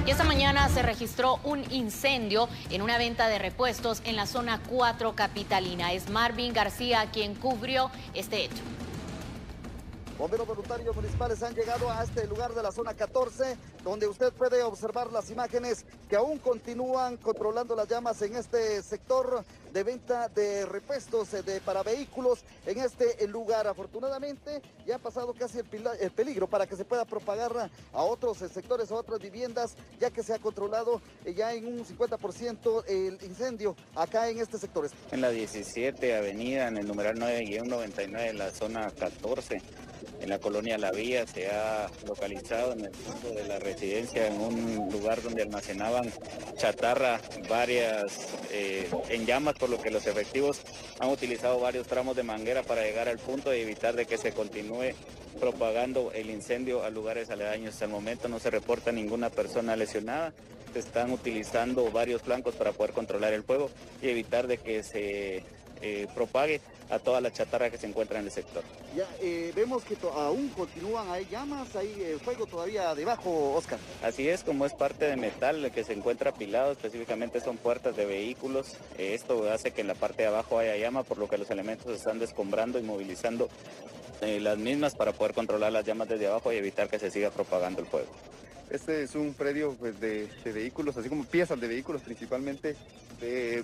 Y esta mañana se registró un incendio en una venta de repuestos en la zona 4 capitalina. Es Marvin García quien cubrió este hecho. Bomberos voluntarios municipales han llegado a este lugar de la zona 14, donde usted puede observar las imágenes que aún continúan controlando las llamas en este sector de venta de repuestos para vehículos en este lugar. Afortunadamente ya ha pasado casi el peligro para que se pueda propagar a otros sectores, a otras viviendas, ya que se ha controlado ya en un 50% el incendio acá en este sector. En la 17 avenida, en el numeral 9-99, en la zona 14. En la colonia La Vía se ha localizado en el fondo de la residencia, en un lugar donde almacenaban chatarra, varias en llamas, por lo que los efectivos han utilizado varios tramos de manguera para llegar al punto y evitar de que se continúe propagando el incendio a lugares aledaños. Hasta el momento no se reporta ninguna persona lesionada. Se están utilizando varios flancos para poder controlar el fuego y evitar de que se propague a toda la chatarra que se encuentra en el sector. Ya vemos que aún continúan, hay llamas, hay fuego todavía debajo, Oscar. Así es, como es parte de metal que se encuentra apilado, específicamente son puertas de vehículos. Esto hace que en la parte de abajo haya llama, por lo que los elementos están descombrando y movilizando las mismas para poder controlar las llamas desde abajo y evitar que se siga propagando el fuego. Este es un predio pues, de vehículos, así como piezas de vehículos, principalmente de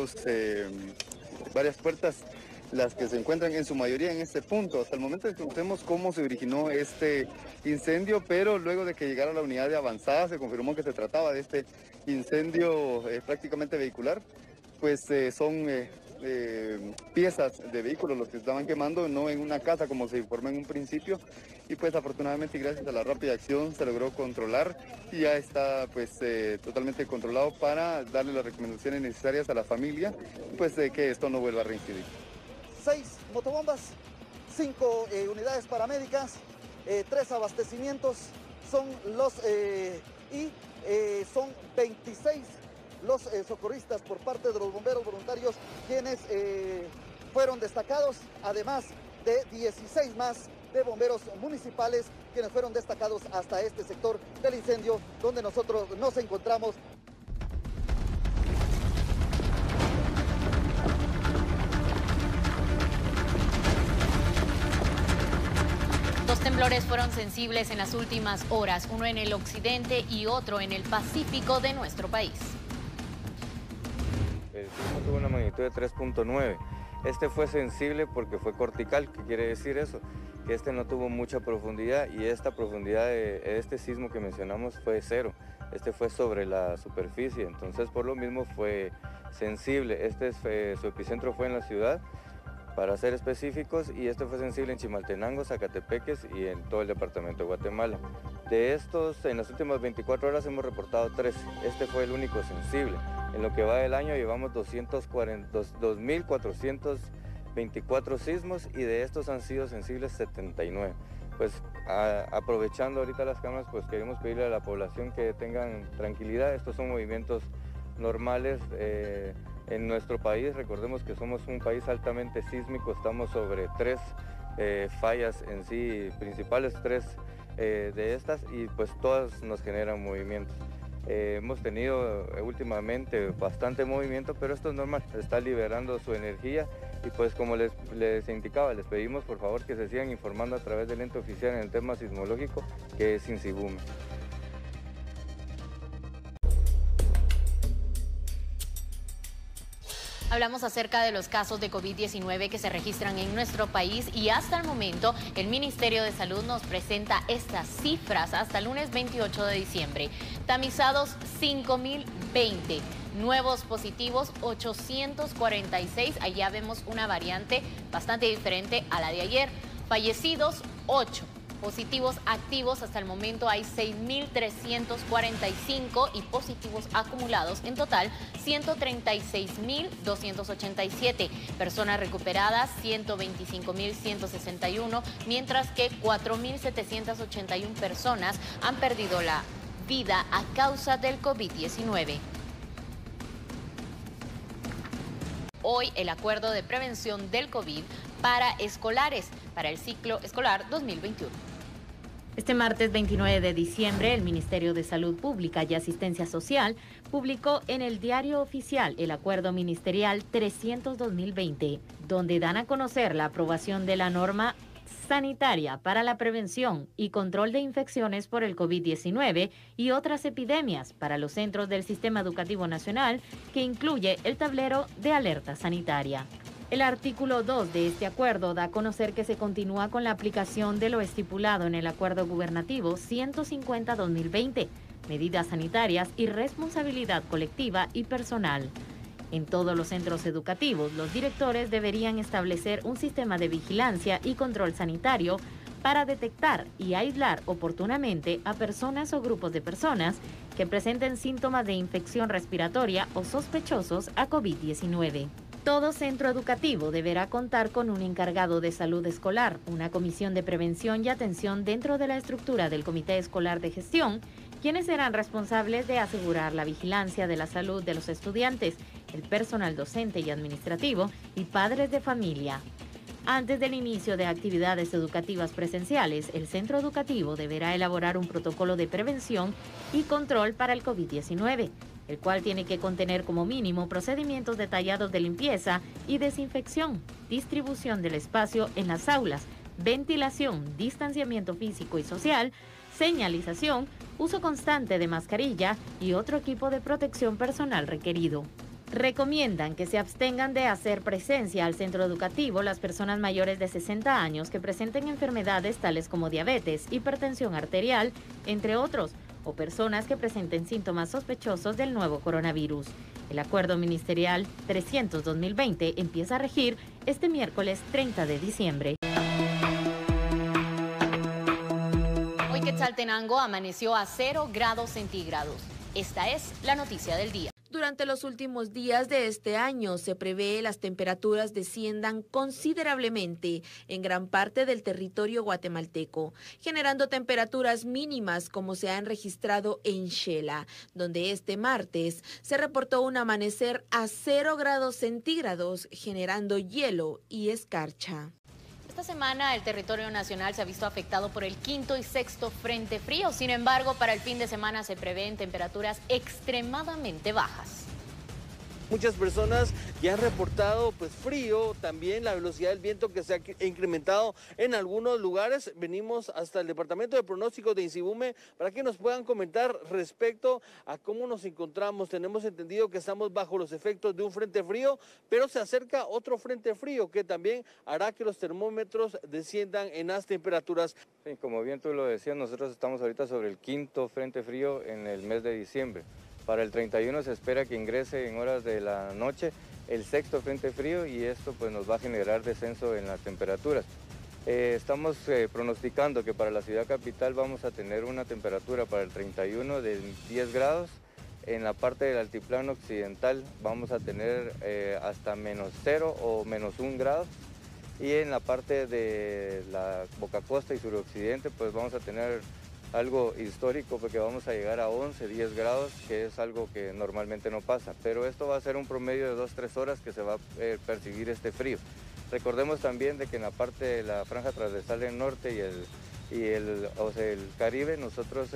varias puertas, las que se encuentran en su mayoría en este punto. Hasta el momento desconocemos cómo se originó este incendio, pero luego de que llegara la unidad de avanzada se confirmó que se trataba de este incendio prácticamente vehicular, pues son piezas de vehículos los que estaban quemando, no en una casa como se informó en un principio, y pues afortunadamente y gracias a la rápida acción se logró controlar y ya está pues totalmente controlado para darle las recomendaciones necesarias a la familia, pues que esto no vuelva a reincidir. 6 motobombas, 5 unidades paramédicas, 3 abastecimientos, son son 26 los socorristas por parte de los bomberos voluntarios quienes fueron destacados, además de 16 más de bomberos municipales quienes fueron destacados hasta este sector del incendio donde nosotros nos encontramos. Dos temblores fueron sensibles en las últimas horas, uno en el occidente y otro en el Pacífico de nuestro país. El sismo tuvo una magnitud de 3.9. Este fue sensible porque fue cortical. ¿Qué quiere decir eso? Que este no tuvo mucha profundidad y esta profundidad de este sismo que mencionamos fue 0. Este fue sobre la superficie, entonces por lo mismo fue sensible. Su epicentro fue en la ciudad, para ser específicos, y este fue sensible en Chimaltenango, Zacatepeques y en todo el departamento de Guatemala. De estos, en las últimas 24 horas hemos reportado 13. Este fue el único sensible. En lo que va del año llevamos 2.424 sismos y de estos han sido sensibles 79. Pues aprovechando ahorita las cámaras, pues queremos pedirle a la población que tengan tranquilidad. Estos son movimientos normales en nuestro país. Recordemos que somos un país altamente sísmico, estamos sobre 3 fallas en sí principales, 3 de estas, y pues todas nos generan movimientos. Hemos tenido últimamente bastante movimiento, pero esto es normal, está liberando su energía y pues como les indicaba, les pedimos por favor que se sigan informando a través del ente oficial en el tema sismológico que es INSIBUME. Hablamos acerca de los casos de COVID-19 que se registran en nuestro país y hasta el momento el Ministerio de Salud nos presenta estas cifras hasta el lunes 28 de diciembre. Tamizados 5.020, nuevos positivos 846, allá vemos una variante bastante diferente a la de ayer. Fallecidos 8. Positivos activos hasta el momento hay 6.345 y positivos acumulados en total 136.287. Personas recuperadas 125.161, mientras que 4.781 personas han perdido la vida a causa del COVID-19. Hoy el acuerdo de prevención del COVID para escolares para el ciclo escolar 2021. Este martes 29 de diciembre, el Ministerio de Salud Pública y Asistencia Social publicó en el Diario Oficial el Acuerdo Ministerial 300-2020, donde dan a conocer la aprobación de la norma sanitaria para la prevención y control de infecciones por el COVID-19 y otras epidemias para los centros del Sistema Educativo Nacional, que incluye el tablero de alerta sanitaria. El artículo 2 de este acuerdo da a conocer que se continúa con la aplicación de lo estipulado en el Acuerdo Gubernativo 150-2020, medidas sanitarias y responsabilidad colectiva y personal. En todos los centros educativos, los directores deberían establecer un sistema de vigilancia y control sanitario para detectar y aislar oportunamente a personas o grupos de personas que presenten síntomas de infección respiratoria o sospechosos a COVID-19. Todo centro educativo deberá contar con un encargado de salud escolar, una comisión de prevención y atención dentro de la estructura del Comité Escolar de Gestión, quienes serán responsables de asegurar la vigilancia de la salud de los estudiantes, el personal docente y administrativo y padres de familia. Antes del inicio de actividades educativas presenciales, el centro educativo deberá elaborar un protocolo de prevención y control para el COVID-19, el cual tiene que contener como mínimo procedimientos detallados de limpieza y desinfección, distribución del espacio en las aulas, ventilación, distanciamiento físico y social, señalización, uso constante de mascarilla y otro equipo de protección personal requerido. Recomiendan que se abstengan de hacer presencia al centro educativo las personas mayores de 60 años que presenten enfermedades tales como diabetes, hipertensión arterial, entre otros, o personas que presenten síntomas sospechosos del nuevo coronavirus. El Acuerdo Ministerial 300-2020 empieza a regir este miércoles 30 de diciembre. Hoy Quetzaltenango amaneció a 0 grados centígrados. Esta es la noticia del día. Durante los últimos días de este año se prevé las temperaturas desciendan considerablemente en gran parte del territorio guatemalteco, generando temperaturas mínimas como se han registrado en Xela, donde este martes se reportó un amanecer a 0 grados centígrados, generando hielo y escarcha. Esta semana el territorio nacional se ha visto afectado por el 5º y 6º frente frío. Sin embargo, para el fin de semana se prevén temperaturas extremadamente bajas. Muchas personas ya han reportado frío, también la velocidad del viento que se ha incrementado en algunos lugares. Venimos hasta el departamento de pronóstico de Insibume para que nos puedan comentar respecto a cómo nos encontramos. Tenemos entendido que estamos bajo los efectos de un frente frío, pero se acerca otro frente frío que también hará que los termómetros desciendan en las temperaturas. Sí, como bien tú lo decías, nosotros estamos ahorita sobre el 5º frente frío en el mes de diciembre. Para el 31 se espera que ingrese en horas de la noche el 6º frente frío y esto nos va a generar descenso en las temperaturas. Estamos pronosticando que para la ciudad capital vamos a tener una temperatura para el 31 de 10 grados. En la parte del altiplano occidental vamos a tener hasta -0 o -1 grados. Y en la parte de la Boca Costa y suroccidente vamos a tener algo histórico porque vamos a llegar a 11, 10 grados, que es algo que normalmente no pasa. Pero esto va a ser un promedio de 2-3 horas que se va a percibir este frío. Recordemos también de que en la parte de la franja transversal del norte y el Caribe, nosotros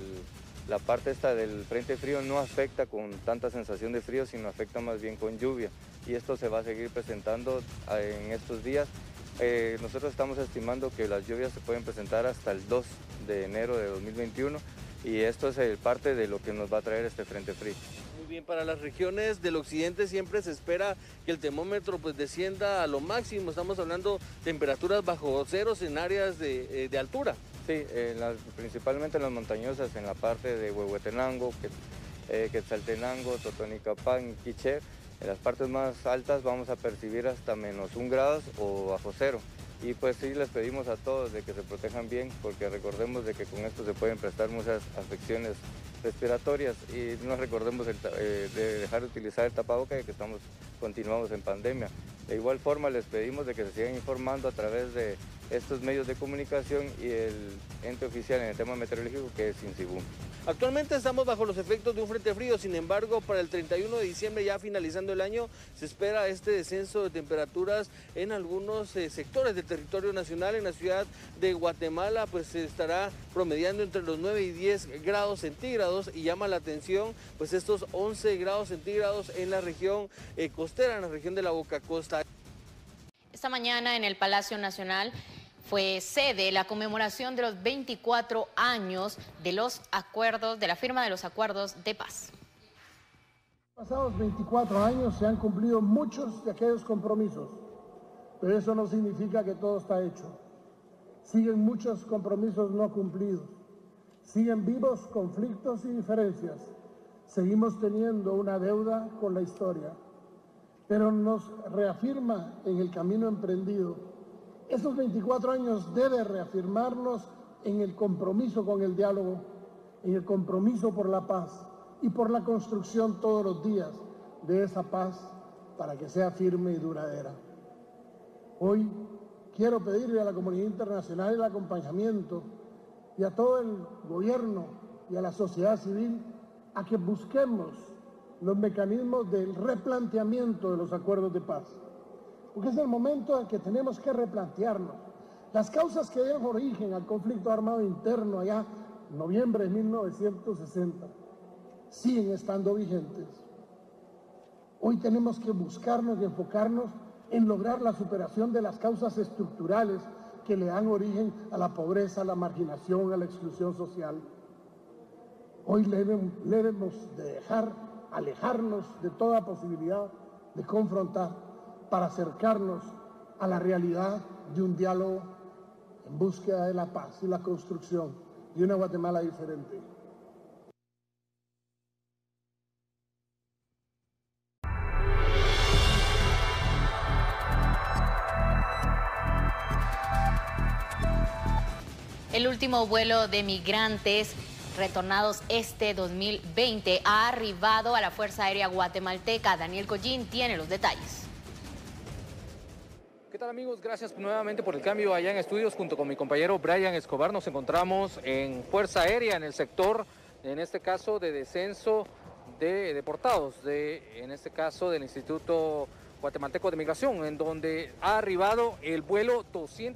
la parte esta del frente frío no afecta con tanta sensación de frío, sino afecta más bien con lluvia. Y esto se va a seguir presentando en estos días. Nosotros estamos estimando que las lluvias se pueden presentar hasta el 2 de enero de 2021 y esto es parte de lo que nos va a traer este frente frío. Muy bien, para las regiones del occidente siempre se espera que el termómetro descienda a lo máximo. Estamos hablando temperaturas bajo ceros en áreas de altura. Sí, principalmente en las montañosas, en la parte de Huehuetenango, Quetzaltenango, Totonicapán, Quiché. En las partes más altas vamos a percibir hasta -1 grados o bajo cero. Y sí les pedimos a todos de que se protejan bien, porque recordemos de que con esto se pueden prestar muchas afecciones respiratorias y no recordemos de dejar de utilizar el tapaboca y que continuamos en pandemia. De igual forma les pedimos de que se sigan informando a través de estos medios de comunicación y el ente oficial en el tema meteorológico, que es INSIBUME. Actualmente estamos bajo los efectos de un frente frío, sin embargo, para el 31 de diciembre, ya finalizando el año, se espera este descenso de temperaturas en algunos sectores del territorio nacional. En la ciudad de Guatemala, pues se estará promediando entre los 9 y 10 grados centígrados, y llama la atención pues estos 11 grados centígrados en la región costera, en la región de la Boca Costa. Esta mañana en el Palacio Nacional fue sede la conmemoración de los 24 años de los acuerdos, de la firma de los acuerdos de paz. Pasados 24 años se han cumplido muchos de aquellos compromisos, pero eso no significa que todo está hecho. Siguen muchos compromisos no cumplidos, siguen vivos conflictos y diferencias, seguimos teniendo una deuda con la historia, pero nos reafirma en el camino emprendido. Esos 24 años debe reafirmarnos en el compromiso con el diálogo, en el compromiso por la paz y por la construcción todos los días de esa paz para que sea firme y duradera. Hoy quiero pedirle a la comunidad internacional el acompañamiento y a todo el gobierno y a la sociedad civil a que busquemos los mecanismos del replanteamiento de los acuerdos de paz. Porque es el momento en que tenemos que replantearnos. Las causas que dieron origen al conflicto armado interno allá en noviembre de 1960 siguen estando vigentes. Hoy tenemos que buscarnos y enfocarnos en lograr la superación de las causas estructurales que le dan origen a la pobreza, a la marginación, a la exclusión social. Hoy debemos de alejarnos de toda posibilidad de confrontar para acercarnos a la realidad de un diálogo en búsqueda de la paz y la construcción de una Guatemala diferente. El último vuelo de migrantes retornados este 2020 ha arribado a la Fuerza Aérea Guatemalteca. Daniel Collín tiene los detalles. ¿Qué tal, amigos? Gracias nuevamente por el cambio allá en estudios. Junto con mi compañero Brian Escobar nos encontramos en Fuerza Aérea, en el sector, en este caso, de descenso de deportados, en este caso del Instituto Guatemalteco de Migración, en donde ha arribado el vuelo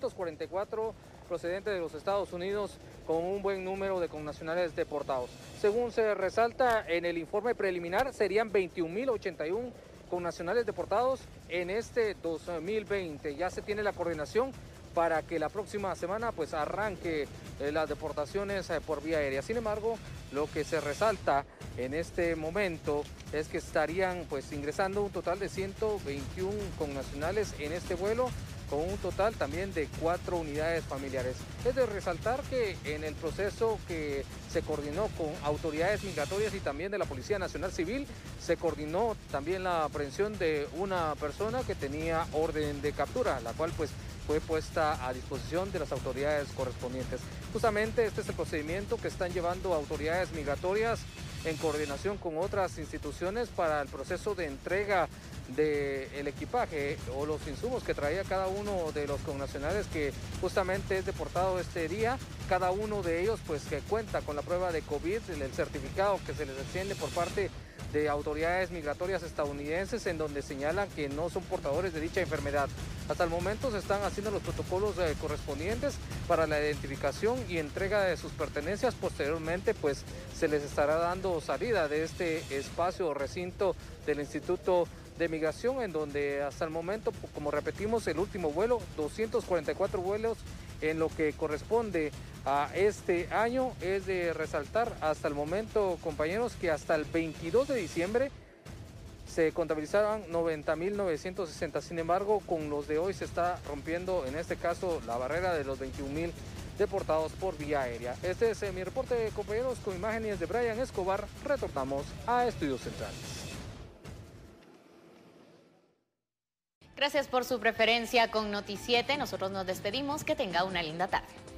244 procedente de los Estados Unidos con un buen número de connacionales deportados. Según se resalta en el informe preliminar, serían 21.081 connacionales deportados en este 2020. Ya se tiene la coordinación para que la próxima semana pues arranque las deportaciones por vía aérea. Sin embargo, lo que se resalta en este momento es que estarían pues ingresando un total de 121 connacionales en este vuelo, con un total también de 4 unidades familiares. Es de resaltar que en el proceso que se coordinó con autoridades migratorias y también de la Policía Nacional Civil, se coordinó también la aprehensión de una persona que tenía orden de captura, la cual pues fue puesta a disposición de las autoridades correspondientes. Justamente este es el procedimiento que están llevando autoridades migratorias en coordinación con otras instituciones para el proceso de entrega del equipaje o los insumos que traía cada uno de los connacionales que justamente es deportado este día. Cada uno de ellos pues que cuenta con la prueba de COVID, el certificado que se les extiende por parte de autoridades migratorias estadounidenses, en donde señalan que no son portadores de dicha enfermedad. Hasta el momento se están haciendo los protocolos correspondientes para la identificación y entrega de sus pertenencias. Posteriormente pues se les estará dando salida de este espacio o recinto del Instituto de Migración, en donde hasta el momento, como repetimos, el último vuelo, 244 vuelos en lo que corresponde a este año. Es de resaltar hasta el momento, compañeros, que hasta el 22 de diciembre se contabilizaban 90.960. Sin embargo, con los de hoy se está rompiendo, en este caso, la barrera de los 21.000 deportados por vía aérea. Este es mi reporte, compañeros, con imágenes de Brian Escobar. Retornamos a Estudios Centrales. Gracias por su preferencia con Noti7. Nosotros nos despedimos. Que tenga una linda tarde.